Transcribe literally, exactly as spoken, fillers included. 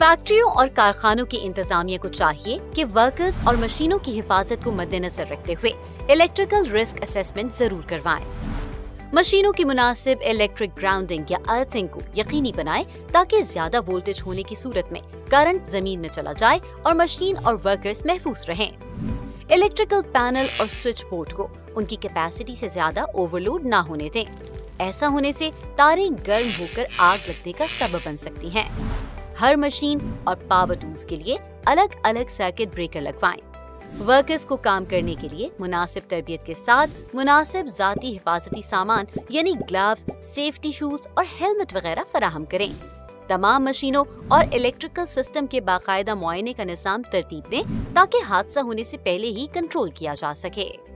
फैक्ट्रियों और कारखानों की इंतजामिया को चाहिए कि वर्कर्स और मशीनों की हिफाजत को मद्देनजर रखते हुए इलेक्ट्रिकल रिस्क असेसमेंट जरूर करवाएं। मशीनों की मुनासिब इलेक्ट्रिक ग्राउंडिंग या अर्थिंग को यकीनी बनाएं ताकि ज्यादा वोल्टेज होने की सूरत में करंट जमीन में चला जाए और मशीन और वर्कर्स महफूज रहें। इलेक्ट्रिकल पैनल और स्विच बोर्ड को उनकी कैपेसिटी से ज्यादा ओवरलोड ना होने दें। ऐसा होने से तारें गर्म होकर आग लगने का सबब बन सकती हैं। हर मशीन और पावर टूल्स के लिए अलग अलग सर्किट ब्रेकर लगवाएं। वर्कर्स को काम करने के लिए मुनासिब तरबियत के साथ मुनासिब जाती हिफाजती सामान यानी ग्लव्स, सेफ्टी शूज और हेलमेट वगैरह फराहम करें। तमाम मशीनों और इलेक्ट्रिकल सिस्टम के बाकायदा मुआयने का निज़ाम तरतीब दें ताकि हादसा होने से पहले ही कंट्रोल किया जा सके।